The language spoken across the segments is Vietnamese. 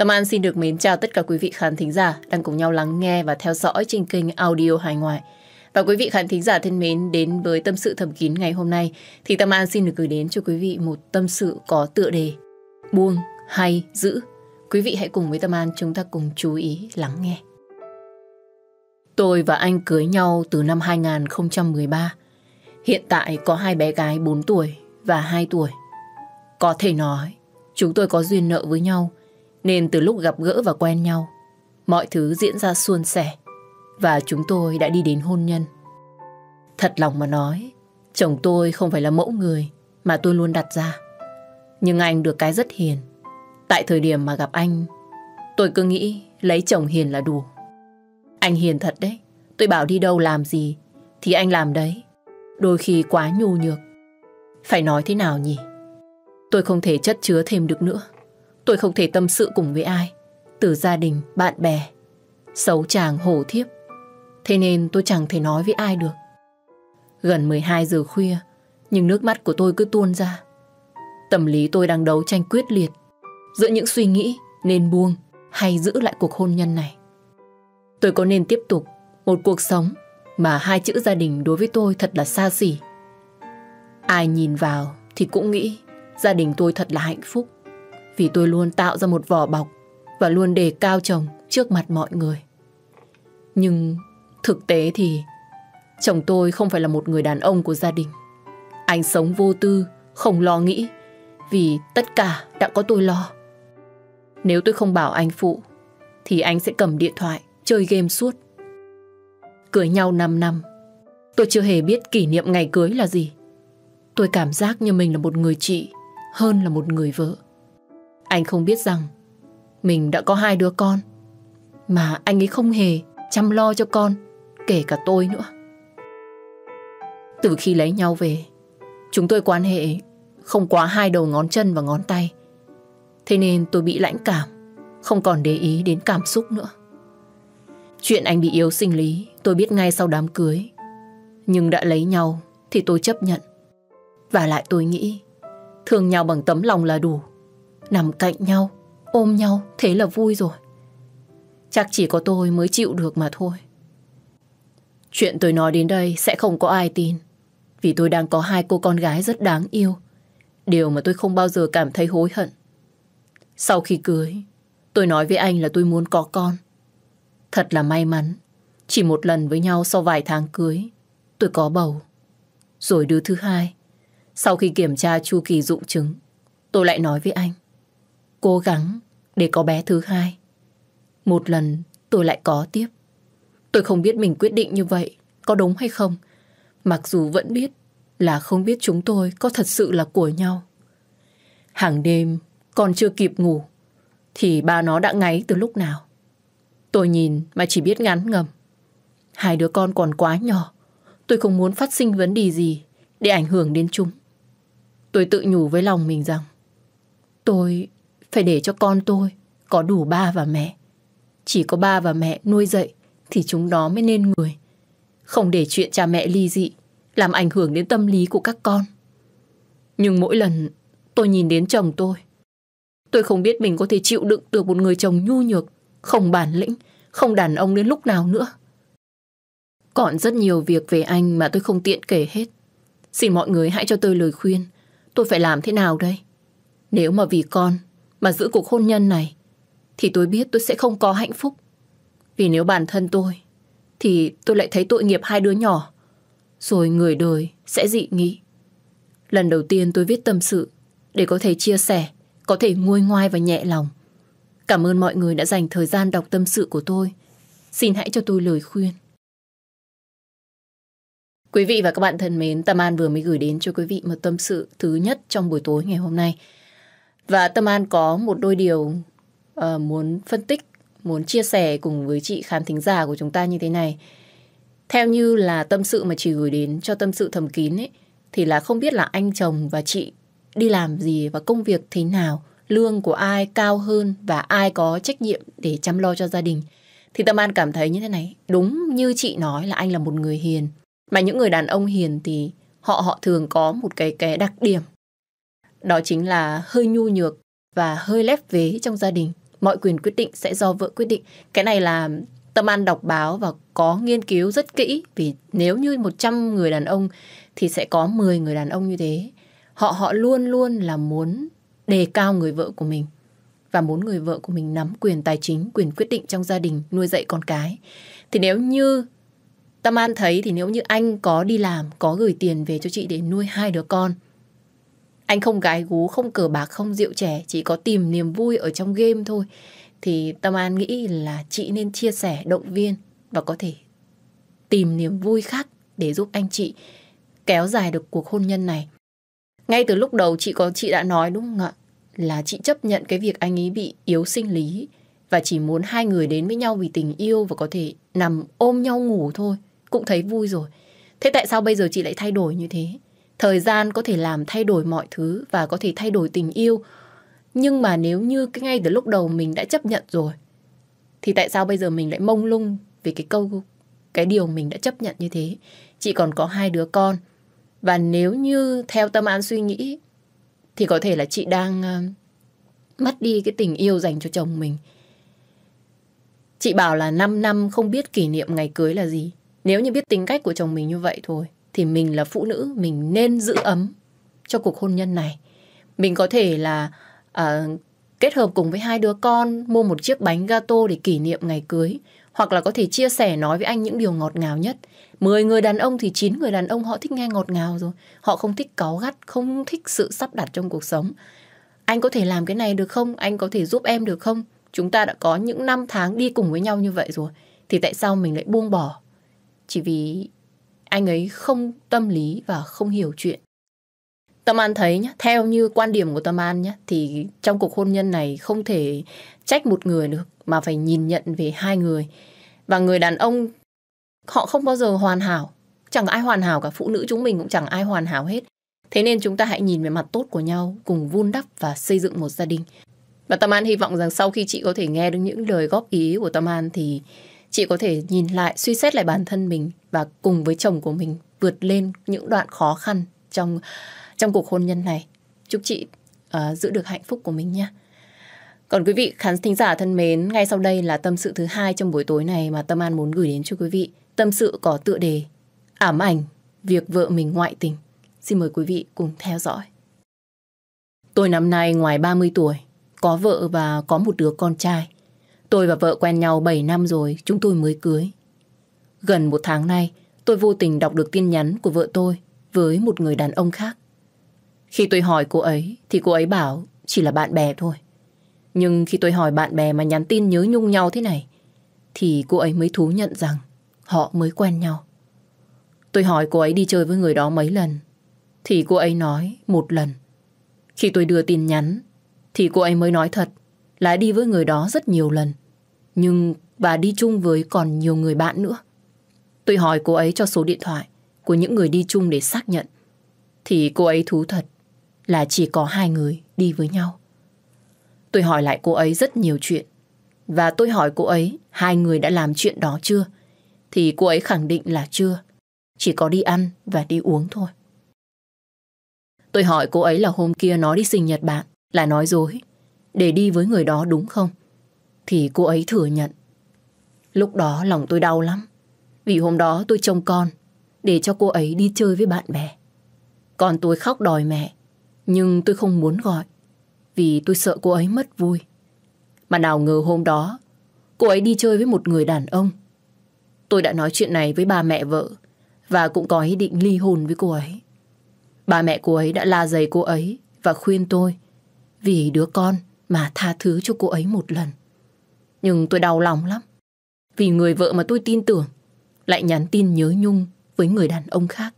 Tâm An xin được mến chào tất cả quý vị khán thính giả đang cùng nhau lắng nghe và theo dõi trên kênh Audio Hải Ngoại. Và quý vị khán thính giả thân mến, đến với tâm sự thầm kín ngày hôm nay thì Tâm An xin được gửi đến cho quý vị một tâm sự có tựa đề buông hay giữ. Quý vị hãy cùng với Tâm An chúng ta cùng chú ý lắng nghe. Tôi và anh cưới nhau từ năm 2013. Hiện tại có 2 bé gái 4 tuổi và 2 tuổi. Có thể nói chúng tôi có duyên nợ với nhau, nên từ lúc gặp gỡ và quen nhau, mọi thứ diễn ra suôn sẻ và chúng tôi đã đi đến hôn nhân. Thật lòng mà nói, chồng tôi không phải là mẫu người mà tôi luôn đặt ra. Nhưng anh được cái rất hiền. Tại thời điểm mà gặp anh, tôi cứ nghĩ lấy chồng hiền là đủ. Anh hiền thật đấy. Tôi bảo đi đâu làm gì thì anh làm đấy. Đôi khi quá nhu nhược. Phải nói thế nào nhỉ? Tôi không thể chất chứa thêm được nữa. Tôi không thể tâm sự cùng với ai, từ gia đình, bạn bè, xấu chàng hổ thiếp. Thế nên tôi chẳng thể nói với ai được. Gần 12 giờ khuya, nhưng nước mắt của tôi cứ tuôn ra. Tâm lý tôi đang đấu tranh quyết liệt giữa những suy nghĩ nên buông hay giữ lại cuộc hôn nhân này. Tôi có nên tiếp tục một cuộc sống mà 2 chữ gia đình đối với tôi thật là xa xỉ. Ai nhìn vào thì cũng nghĩ gia đình tôi thật là hạnh phúc, vì tôi luôn tạo ra một vỏ bọc và luôn đề cao chồng trước mặt mọi người. Nhưng thực tế thì chồng tôi không phải là một người đàn ông của gia đình. Anh sống vô tư, không lo nghĩ, vì tất cả đã có tôi lo. Nếu tôi không bảo anh phụ thì anh sẽ cầm điện thoại chơi game suốt. Cưới nhau 5 năm, tôi chưa hề biết kỷ niệm ngày cưới là gì. Tôi cảm giác như mình là một người chị hơn là một người vợ. Anh không biết rằng mình đã có 2 đứa con, mà anh ấy không hề chăm lo cho con, kể cả tôi nữa. Từ khi lấy nhau về, chúng tôi quan hệ không quá 2 đầu ngón chân và ngón tay. Thế nên tôi bị lãnh cảm, không còn để ý đến cảm xúc nữa. Chuyện anh bị yếu sinh lý tôi biết ngay sau đám cưới. Nhưng đã lấy nhau thì tôi chấp nhận. Và lại tôi nghĩ thương nhau bằng tấm lòng là đủ. Nằm cạnh nhau, ôm nhau, thế là vui rồi. Chắc chỉ có tôi mới chịu được mà thôi. Chuyện tôi nói đến đây sẽ không có ai tin, vì tôi đang có 2 cô con gái rất đáng yêu. Điều mà tôi không bao giờ cảm thấy hối hận. Sau khi cưới, tôi nói với anh là tôi muốn có con. Thật là may mắn, chỉ một lần với nhau sau vài tháng cưới, tôi có bầu. Rồi đứa thứ 2, sau khi kiểm tra chu kỳ rụng trứng, tôi lại nói với anh cố gắng để có bé thứ 2. Một lần tôi lại có tiếp. Tôi không biết mình quyết định như vậy có đúng hay không, mặc dù vẫn biết là không biết chúng tôi có thật sự là của nhau. Hàng đêm còn chưa kịp ngủ thì ba nó đã ngáy từ lúc nào. Tôi nhìn mà chỉ biết ngán ngẩm. 2 đứa con còn quá nhỏ, tôi không muốn phát sinh vấn đề gì để ảnh hưởng đến chúng. Tôi tự nhủ với lòng mình rằng tôi phải để cho con tôi có đủ ba và mẹ. Chỉ có ba và mẹ nuôi dạy thì chúng nó mới nên người. Không để chuyện cha mẹ ly dị làm ảnh hưởng đến tâm lý của các con. Nhưng mỗi lần tôi nhìn đến chồng tôi không biết mình có thể chịu đựng được một người chồng nhu nhược, không bản lĩnh, không đàn ông đến lúc nào nữa. Còn rất nhiều việc về anh mà tôi không tiện kể hết. Xin mọi người hãy cho tôi lời khuyên. Tôi phải làm thế nào đây? Nếu mà vì con mà giữ cuộc hôn nhân này thì tôi biết tôi sẽ không có hạnh phúc. Vì nếu bản thân tôi thì tôi lại thấy tội nghiệp 2 đứa nhỏ. Rồi người đời sẽ dị nghị. Lần đầu tiên tôi viết tâm sự để có thể chia sẻ, có thể nguôi ngoai và nhẹ lòng. Cảm ơn mọi người đã dành thời gian đọc tâm sự của tôi. Xin hãy cho tôi lời khuyên. Quý vị và các bạn thân mến, Tâm An vừa mới gửi đến cho quý vị một tâm sự thứ nhất trong buổi tối ngày hôm nay. Và Tâm An có một đôi điều muốn phân tích, muốn chia sẻ cùng với chị khán thính giả của chúng ta như thế này. Theo như là tâm sự mà chị gửi đến cho tâm sự thầm kín ấy, thì là không biết là anh chồng và chị đi làm gì và công việc thế nào, lương của ai cao hơn và ai có trách nhiệm để chăm lo cho gia đình. Thì Tâm An cảm thấy như thế này, đúng như chị nói là anh là một người hiền. Mà những người đàn ông hiền thì họ thường có một cái đặc điểm. Đó chính là hơi nhu nhược và hơi lép vế trong gia đình. mọi quyền quyết định sẽ do vợ quyết định. Cái này là Tâm An đọc báo và có nghiên cứu rất kỹ. Vì nếu như 100 người đàn ông thì sẽ có 10 người đàn ông như thế. Họ luôn luôn là muốn đề cao người vợ của mình và muốn người vợ của mình nắm quyền tài chính, quyền quyết định trong gia đình, nuôi dạy con cái. Thì nếu như Tâm An thấy thì nếu như anh có đi làm, có gửi tiền về cho chị để nuôi 2 đứa con, anh không gái gú, không cờ bạc, không rượu chè, chỉ có tìm niềm vui ở trong game thôi, thì Tâm An nghĩ là chị nên chia sẻ, động viên và có thể tìm niềm vui khác để giúp anh chị kéo dài được cuộc hôn nhân này. Ngay từ lúc đầu chị đã nói đúng không ạ? Là chị chấp nhận cái việc anh ấy bị yếu sinh lý và chỉ muốn 2 người đến với nhau vì tình yêu và có thể nằm ôm nhau ngủ thôi cũng thấy vui rồi. Thế tại sao bây giờ chị lại thay đổi như thế? Thời gian có thể làm thay đổi mọi thứ và có thể thay đổi tình yêu. Nhưng mà nếu như ngay từ lúc đầu mình đã chấp nhận rồi thì tại sao bây giờ mình lại mông lung về cái điều mình đã chấp nhận như thế? Chị còn có 2 đứa con. Và nếu như theo Tâm An suy nghĩ thì có thể là chị đang mất đi cái tình yêu dành cho chồng mình. Chị bảo là 5 năm không biết kỷ niệm ngày cưới là gì. Nếu như biết tính cách của chồng mình như vậy thôi thì mình là phụ nữ, mình nên giữ ấm cho cuộc hôn nhân này. Mình có thể là kết hợp cùng với 2 đứa con mua một chiếc bánh gato để kỷ niệm ngày cưới. Hoặc là có thể chia sẻ nói với anh những điều ngọt ngào nhất. 10 người đàn ông thì 9 người đàn ông họ thích nghe ngọt ngào rồi. Họ không thích cáu gắt, không thích sự sắp đặt trong cuộc sống. Anh có thể làm cái này được không? Anh có thể giúp em được không? Chúng ta đã có những năm tháng đi cùng với nhau như vậy rồi. Thì tại sao mình lại buông bỏ? Chỉ vì anh ấy không tâm lý và không hiểu chuyện. Tâm An thấy nhá, theo như quan điểm của Tâm An nhá, thì trong cuộc hôn nhân này không thể trách một người được mà phải nhìn nhận về 2 người. Và người đàn ông họ không bao giờ hoàn hảo. Chẳng ai hoàn hảo cả, phụ nữ chúng mình cũng chẳng ai hoàn hảo hết. Thế nên chúng ta hãy nhìn về mặt tốt của nhau, cùng vun đắp và xây dựng một gia đình. Và Tâm An hy vọng rằng sau khi chị có thể nghe được những lời góp ý của Tâm An thì chị có thể nhìn lại, suy xét lại bản thân mình và cùng với chồng của mình vượt lên những đoạn khó khăn trong cuộc hôn nhân này. Chúc chị giữ được hạnh phúc của mình nhé. Còn quý vị khán thính giả thân mến, ngay sau đây là tâm sự thứ 2 trong buổi tối này mà Tâm An muốn gửi đến cho quý vị. Tâm sự có tựa đề ám ảnh việc vợ mình ngoại tình. Xin mời quý vị cùng theo dõi. Tôi năm nay ngoài 30 tuổi, có vợ và có một đứa con trai. Tôi và vợ quen nhau 7 năm rồi, chúng tôi mới cưới. Gần 1 tháng nay, tôi vô tình đọc được tin nhắn của vợ tôi với một người đàn ông khác. Khi tôi hỏi cô ấy thì cô ấy bảo chỉ là bạn bè thôi. Nhưng khi tôi hỏi bạn bè mà nhắn tin nhớ nhung nhau thế này thì cô ấy mới thú nhận rằng họ mới quen nhau. Tôi hỏi cô ấy đi chơi với người đó mấy lần thì cô ấy nói 1 lần. Khi tôi đưa tin nhắn thì cô ấy mới nói thật là đi với người đó rất nhiều lần, nhưng bà đi chung với còn nhiều người bạn nữa. Tôi hỏi cô ấy cho số điện thoại của những người đi chung để xác nhận thì cô ấy thú thật là chỉ có 2 người đi với nhau. Tôi hỏi lại cô ấy rất nhiều chuyện và tôi hỏi cô ấy 2 người đã làm chuyện đó chưa thì cô ấy khẳng định là chưa, chỉ có đi ăn và đi uống thôi. Tôi hỏi cô ấy là hôm kia nó đi sinh nhật bạn là nói dối để đi với người đó đúng không thì cô ấy thừa nhận. Lúc đó lòng tôi đau lắm vì hôm đó tôi trông con để cho cô ấy đi chơi với bạn bè. Con tôi khóc đòi mẹ nhưng tôi không muốn gọi vì tôi sợ cô ấy mất vui. Mà nào ngờ hôm đó cô ấy đi chơi với một người đàn ông. Tôi đã nói chuyện này với ba mẹ vợ và cũng có ý định ly hôn với cô ấy. Ba mẹ cô ấy đã la giày cô ấy và khuyên tôi vì đứa con mà tha thứ cho cô ấy 1 lần. Nhưng tôi đau lòng lắm vì người vợ mà tôi tin tưởng lại nhắn tin nhớ nhung với người đàn ông khác.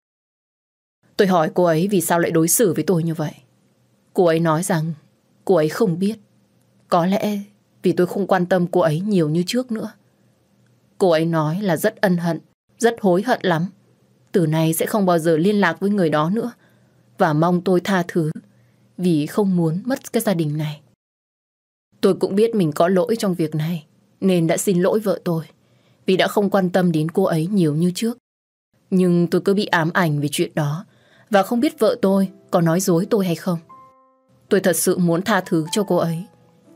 Tôi hỏi cô ấy vì sao lại đối xử với tôi như vậy. Cô ấy nói rằng cô ấy không biết. Có lẽ vì tôi không quan tâm cô ấy nhiều như trước nữa. Cô ấy nói là rất ân hận, rất hối hận lắm. Từ nay sẽ không bao giờ liên lạc với người đó nữa và mong tôi tha thứ vì không muốn mất cái gia đình này. Tôi cũng biết mình có lỗi trong việc này nên đã xin lỗi vợ tôi vì đã không quan tâm đến cô ấy nhiều như trước. Nhưng tôi cứ bị ám ảnh về chuyện đó và không biết vợ tôi có nói dối tôi hay không. Tôi thật sự muốn tha thứ cho cô ấy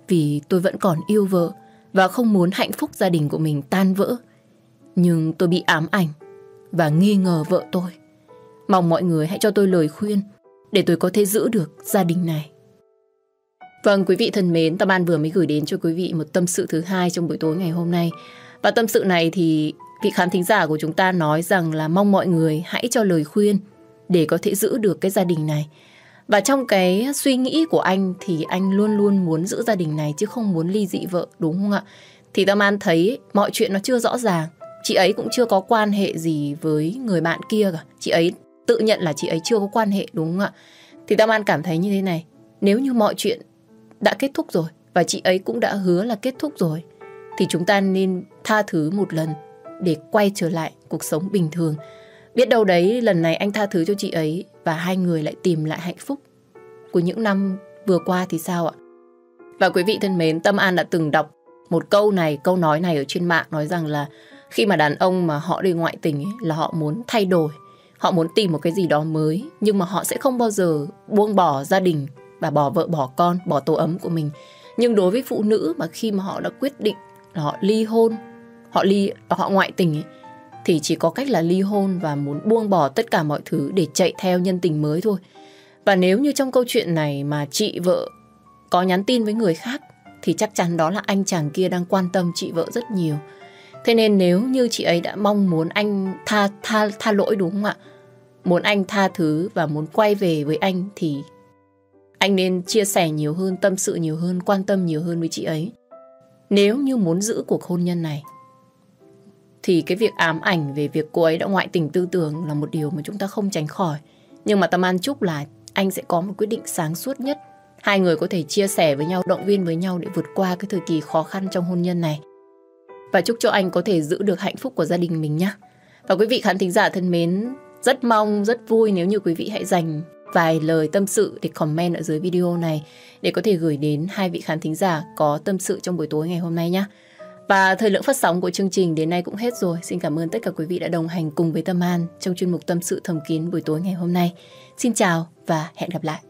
vì tôi vẫn còn yêu vợ và không muốn hạnh phúc gia đình của mình tan vỡ. Nhưng tôi bị ám ảnh và nghi ngờ vợ tôi. Mong mọi người hãy cho tôi lời khuyên để tôi có thể giữ được gia đình này. Vâng, quý vị thân mến, Tâm An vừa mới gửi đến cho quý vị một tâm sự thứ hai trong buổi tối ngày hôm nay. Và tâm sự này thì vị khán thính giả của chúng ta nói rằng là mong mọi người hãy cho lời khuyên để có thể giữ được cái gia đình này. Và trong cái suy nghĩ của anh thì anh luôn luôn muốn giữ gia đình này chứ không muốn ly dị vợ, đúng không ạ? Thì Tâm An thấy mọi chuyện nó chưa rõ ràng. Chị ấy cũng chưa có quan hệ gì với người bạn kia cả. Chị ấy tự nhận là chị ấy chưa có quan hệ, đúng không ạ? Thì Tâm An cảm thấy như thế này. Nếu như mọi chuyện đã kết thúc rồi và chị ấy cũng đã hứa là kết thúc rồi thì chúng ta nên tha thứ một lần để quay trở lại cuộc sống bình thường. Biết đâu đấy lần này anh tha thứ cho chị ấy và hai người lại tìm lại hạnh phúc của những năm vừa qua thì sao ạ? Và quý vị thân mến, Tâm An đã từng đọc một câu nói này ở trên mạng, nói rằng là khi mà đàn ông mà họ đi ngoại tình ấy, là họ muốn thay đổi, họ muốn tìm một cái gì đó mới, nhưng mà họ sẽ không bao giờ buông bỏ gia đình và bỏ vợ, bỏ con, bỏ tổ ấm của mình. Nhưng đối với phụ nữ mà khi mà họ đã quyết định là họ ly hôn, họ ngoại tình ấy, thì chỉ có cách là ly hôn và muốn buông bỏ tất cả mọi thứ để chạy theo nhân tình mới thôi. Và nếu như trong câu chuyện này mà chị vợ có nhắn tin với người khác thì chắc chắn đó là anh chàng kia đang quan tâm chị vợ rất nhiều. Thế nên nếu như chị ấy đã mong muốn anh tha lỗi, đúng không ạ? Muốn anh tha thứ và muốn quay về với anh thì anh nên chia sẻ nhiều hơn, tâm sự nhiều hơn, quan tâm nhiều hơn với chị ấy. Nếu như muốn giữ cuộc hôn nhân này thì cái việc ám ảnh về việc cô ấy đã ngoại tình tư tưởng là một điều mà chúng ta không tránh khỏi. Nhưng mà Tâm An chúc là anh sẽ có một quyết định sáng suốt nhất. Hai người có thể chia sẻ với nhau, động viên với nhau để vượt qua cái thời kỳ khó khăn trong hôn nhân này. Và chúc cho anh có thể giữ được hạnh phúc của gia đình mình nhé. Và quý vị khán thính giả thân mến, rất mong, rất vui nếu như quý vị hãy dành vài lời tâm sự để comment ở dưới video này để có thể gửi đến hai vị khán thính giả có tâm sự trong buổi tối ngày hôm nay nhé. Và thời lượng phát sóng của chương trình đến nay cũng hết rồi. Xin cảm ơn tất cả quý vị đã đồng hành cùng với Tâm An trong chuyên mục Tâm sự thầm kín buổi tối ngày hôm nay. Xin chào và hẹn gặp lại.